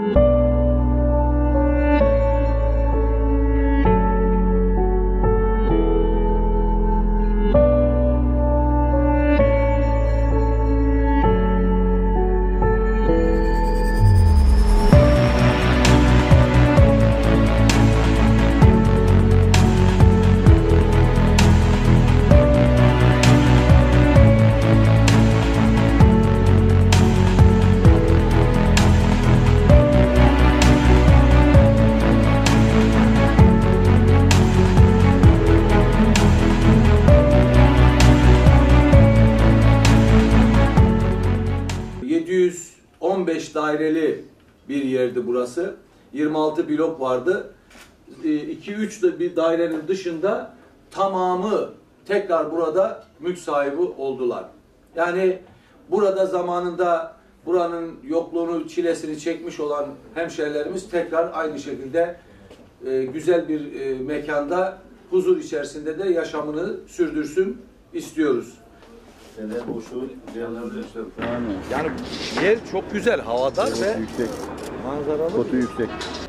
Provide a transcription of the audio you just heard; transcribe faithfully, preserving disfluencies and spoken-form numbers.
yedi yüz on beş daireli bir yerdi burası. yirmi altı blok vardı. iki üç bir dairenin dışında tamamı tekrar burada mülk sahibi oldular. Yani burada zamanında buranın yokluğunu, çilesini çekmiş olan hemşehrilerimiz tekrar aynı şekilde güzel bir mekanda huzur içerisinde de yaşamını sürdürsün istiyoruz. Yani yer çok güzel, havadar ve yüksek. manzaralı. Kotu yüksek.